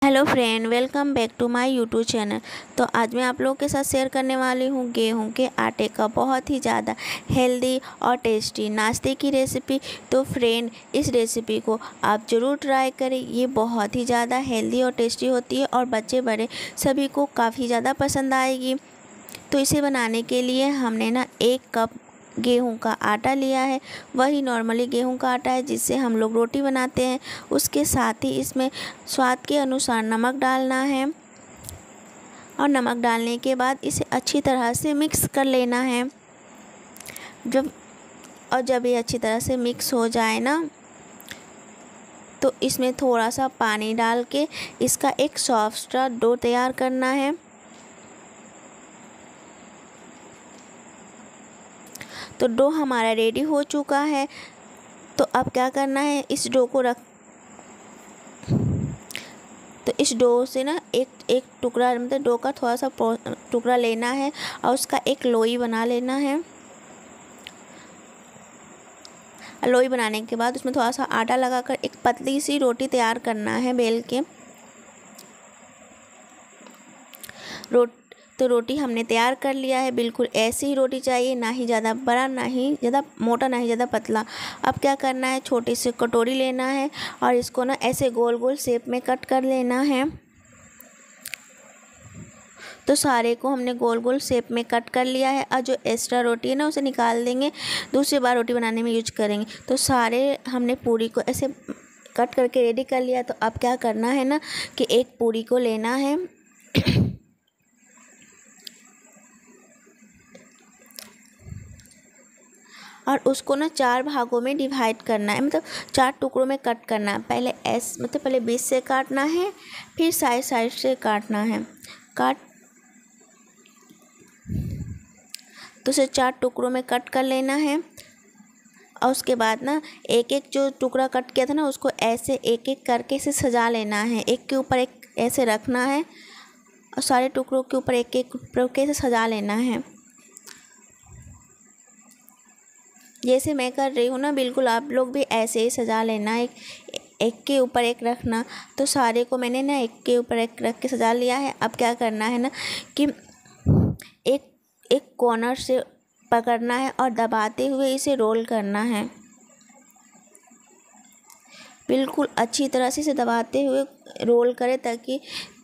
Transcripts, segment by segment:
Hello friend, welcome back to my YouTube channel. तो आज मैं आप लोगों के साथ शेयर करने वाली हूँ गेहूं के आटे का बहुत ही ज़्यादा हेल्दी और टेस्टी नाश्ते की रेसिपी। तो फ्रेंड, इस रेसिपी को आप ज़रूर ट्राई करें। ये बहुत ही ज़्यादा हेल्दी और टेस्टी होती है और बच्चे बड़े सभी को काफ़ी ज़्यादा पसंद आएगी। तो इसे बनाने के लिए हमने ना 1 कप गेहूं का आटा लिया है। वही नॉर्मली गेहूं का आटा है जिससे हम लोग रोटी बनाते हैं। उसके साथ ही इसमें स्वाद के अनुसार नमक डालना है और नमक डालने के बाद इसे अच्छी तरह से मिक्स कर लेना है। जब ये अच्छी तरह से मिक्स हो जाए ना, तो इसमें थोड़ा सा पानी डाल के इसका एक सॉफ्ट सा डो तैयार करना है। तो डो हमारा रेडी हो चुका है। तो अब क्या करना है, इस डो को तो इस डो से ना एक टुकड़ा, मतलब डो का थोड़ा सा टुकड़ा लेना है और उसका एक लोई बना लेना है। लोई बनाने के बाद उसमें थोड़ा सा आटा लगाकर एक पतली सी रोटी तैयार करना है बेल के। तो रोटी हमने तैयार कर लिया है। बिल्कुल ऐसी ही रोटी चाहिए, ना ही ज़्यादा बड़ा, ना ही ज़्यादा मोटा, ना ही ज़्यादा पतला। अब क्या करना है, छोटी सी कटोरी लेना है और इसको ना ऐसे गोल गोल शेप में कट कर लेना है। तो सारे को हमने गोल गोल शेप में कट कर लिया है और जो एक्स्ट्रा रोटी है ना उसे निकाल देंगे, दूसरी बार रोटी बनाने में यूज करेंगे। तो सारे हमने पूरी को ऐसे कट करके रेडी कर लिया। तो अब क्या करना है ना कि एक पूरी को लेना है और उसको ना 4 भागों में डिवाइड करना है, मतलब 4 टुकड़ों में कट करना है। पहले पहले बीच से काटना है, फिर साइड साइड से काटना है। तो उसे 4 टुकड़ों में कट कर लेना है और उसके बाद ना एक एक जो टुकड़ा कट किया था ना उसको ऐसे एक एक करके इसे सजा लेना है। एक के ऊपर एक ऐसे रखना है और सारे टुकड़ों के ऊपर एक एक करके इसे सजा लेना है। जैसे मैं कर रही हूँ ना, बिल्कुल आप लोग भी ऐसे ही सजा लेना, एक के ऊपर एक रखना। तो सारे को मैंने ना एक के ऊपर एक रख के सजा लिया है। अब क्या करना है ना कि एक कॉर्नर से पकड़ना है और दबाते हुए इसे रोल करना है। बिल्कुल अच्छी तरह से इसे दबाते हुए रोल करें ताकि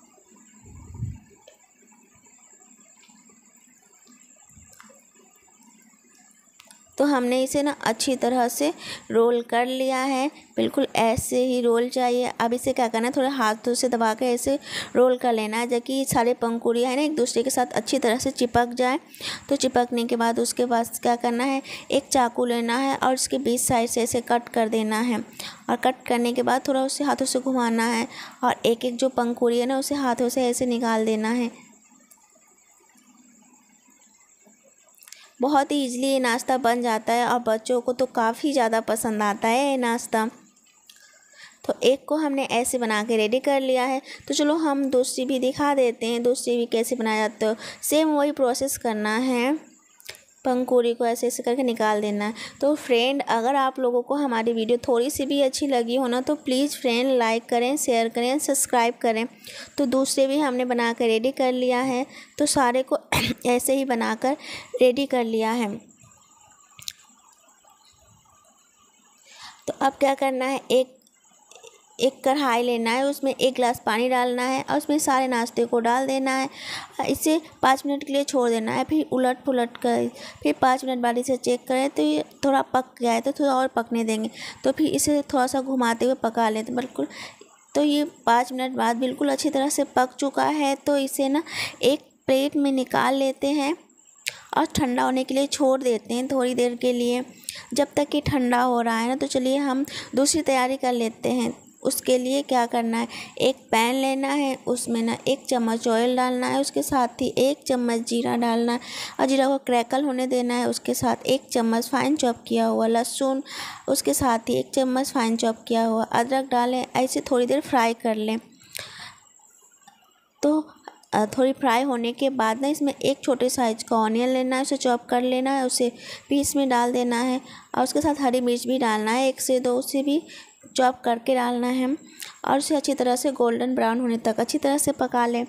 तो हमने इसे ना अच्छी तरह से रोल कर लिया है। बिल्कुल ऐसे ही रोल चाहिए। अब इसे क्या करना है, थोड़े हाथों से दबा के ऐसे रोल कर लेना है ताकि सारे पंखुड़ियाँ हैं ना एक दूसरे के साथ अच्छी तरह से चिपक जाए। तो चिपकने के बाद उसके बाद क्या करना है, एक चाकू लेना है और उसके बीच साइड से ऐसे कट कर देना है। और कट करने के बाद थोड़ा उसे हाथों से घुमाना है और एक एक जो पंखुड़ी है ना उसे हाथों से ऐसे निकाल देना है। बहुत ही ईजिली ये नाश्ता बन जाता है और बच्चों को तो काफ़ी ज़्यादा पसंद आता है ये नाश्ता। तो एक को हमने ऐसे बना के रेडी कर लिया है। तो चलो हम दूसरी भी दिखा देते हैं, दूसरी भी कैसे बनाया जाता है। सेम वही प्रोसेस करना है, पंखुड़ी को ऐसे ऐसे करके निकाल देना है। तो फ्रेंड, अगर आप लोगों को हमारी वीडियो थोड़ी सी भी अच्छी लगी हो ना तो प्लीज़ फ्रेंड लाइक करें, शेयर करें, सब्सक्राइब करें। तो दूसरे भी हमने बना कर रेडी कर लिया है। तो सारे को ऐसे ही बनाकर रेडी कर लिया है। तो अब क्या करना है, एक कढ़ाई लेना है, उसमें 1 गिलास पानी डालना है और उसमें सारे नाश्ते को डाल देना है। इसे 5 मिनट के लिए छोड़ देना है। फिर उलट पुलट कर फिर 5 मिनट बाद इसे चेक करें तो ये थोड़ा पक गया है, तो थोड़ा और पकने देंगे। तो फिर इसे थोड़ा सा घुमाते हुए पका लेते बिल्कुल। तो ये 5 मिनट बाद बिल्कुल अच्छी तरह से पक चुका है। तो इसे ना एक प्लेट में निकाल लेते हैं और ठंडा होने के लिए छोड़ देते हैं थोड़ी देर के लिए। जब तक कि ठंडा हो रहा है ना, तो चलिए हम दूसरी तैयारी कर लेते हैं। उसके लिए क्या करना है, एक पैन लेना है, उसमें ना 1 चम्मच ऑयल डालना है, उसके साथ ही 1 चम्मच जीरा डालना है और जीरा को क्रैकल होने देना है। उसके साथ 1 चम्मच फाइन चॉप किया हुआ लहसुन, उसके साथ ही 1 चम्मच फाइन चॉप किया हुआ अदरक डालें। ऐसे थोड़ी देर फ्राई कर लें। तो थोड़ी फ्राई होने के बाद ना इसमें एक छोटे साइज का ऑनियन लेना है, उसे चॉप कर लेना है, उसे पीस में डाल देना है और उसके साथ हरी मिर्च भी डालना है, 1 से 2 से भी चॉप करके डालना है और उसे अच्छी तरह से गोल्डन ब्राउन होने तक अच्छी तरह से पका लें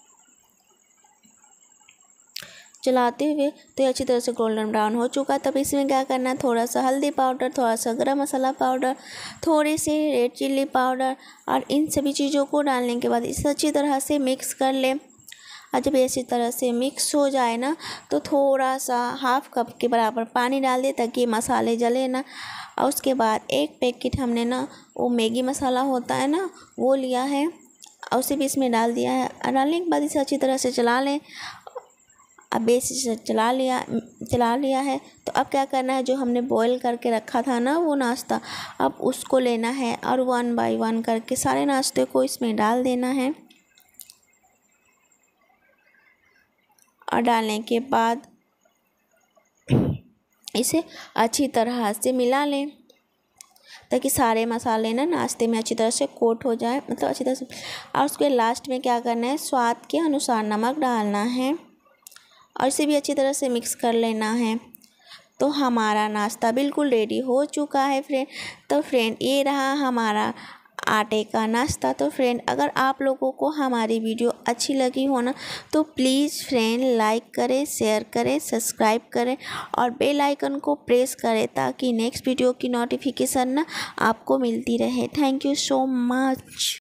चलाते हुए। तो ये अच्छी तरह से गोल्डन ब्राउन हो चुका है। तब इसमें क्या करना है, थोड़ा सा हल्दी पाउडर, थोड़ा सा गरम मसाला पाउडर, थोड़ी सी रेड चिल्ली पाउडर और इन सभी चीज़ों को डालने के बाद इसे अच्छी तरह से मिक्स कर लें। और जब इसी तरह से मिक्स हो जाए ना तो थोड़ा सा हाफ कप के बराबर पानी डाल दें ताकि मसाले जले ना। और उसके बाद एक पैकेट हमने ना वो मैगी मसाला होता है ना वो लिया है और उसे भी इसमें डाल दिया है। और डालने के बाद इसे अच्छी तरह से चला लें। अब बेस इसे चला लिया है। तो अब क्या करना है, जो हमने बॉईल करके रखा था ना वो नाश्ता, अब उसको लेना है और 1 बाय 1 करके सारे नाश्ते को इसमें डाल देना है। और डालने के बाद इसे अच्छी तरह से मिला लें ताकि सारे मसाले ना नाश्ते में अच्छी तरह से कोट हो जाए, मतलब अच्छी तरह से। और उसके लास्ट में क्या करना है, स्वाद के अनुसार नमक डालना है और इसे भी अच्छी तरह से मिक्स कर लेना है। तो हमारा नाश्ता बिल्कुल रेडी हो चुका है फ्रेंड। तो फ्रेंड ये रहा हमारा आटे का नाश्ता। तो फ्रेंड अगर आप लोगों को हमारी वीडियो अच्छी लगी हो ना तो प्लीज़ फ्रेंड लाइक करें, शेयर करें, सब्सक्राइब करें और बेल आइकन को प्रेस करें ताकि नेक्स्ट वीडियो की नोटिफिकेशन ना आपको मिलती रहे। Thank you so much.